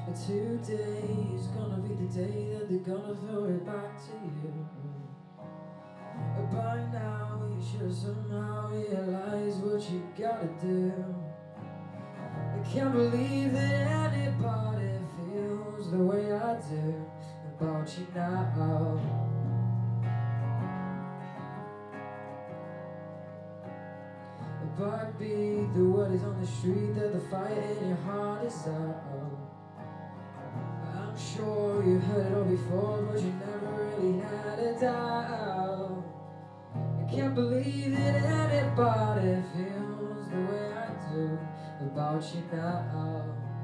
Today's gonna be the day that they're gonna throw it back to you. By now you should have somehow realized what you gotta do. I can't believe that anybody feels the way I do about you now. A backbeat, the word is on the street that the fire in your heart is out. I'm sure you've heard it all before, but you never really had a doubt. I can't believe that anybody feels the way I do about you now.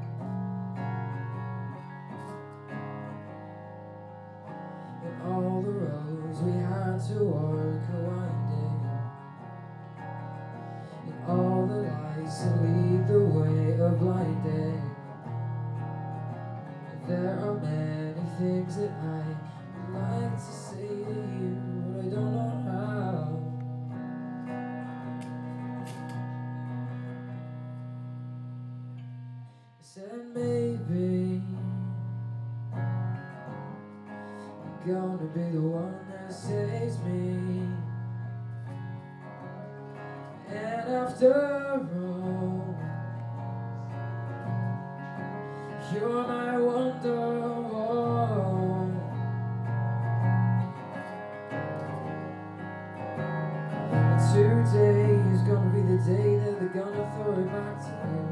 And all the roads we had to walk are winding, and all the lights that lead the way are blinding. There are many things that I would like to say to you, but I don't know how. I said maybe you're gonna be the one that saves me. And after all, you're my Wonderwall. And today is gonna be the day that they're gonna throw it back to you.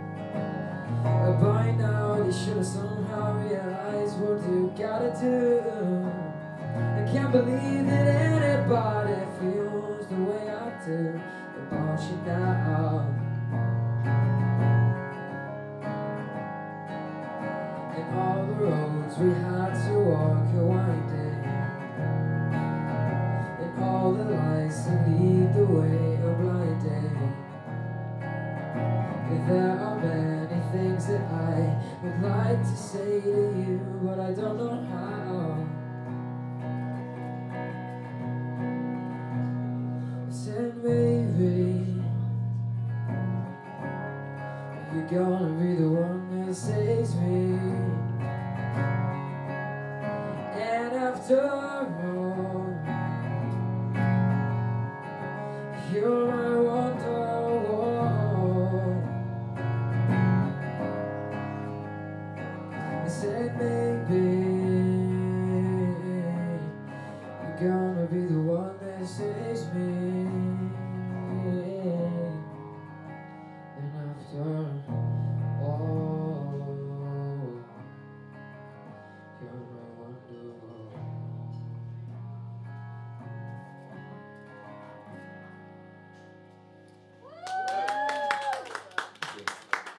By now you should have somehow realized what you gotta do. I can't believe that anybody feels the way I do about you now. All the roads we had to walk are winding, and all the lights that lead the way are blinding. There are many things that I would like to say to you, but I don't know how. I said maybe you're gonna be the one that saves me. And after all, you're my Wonderwall. I said maybe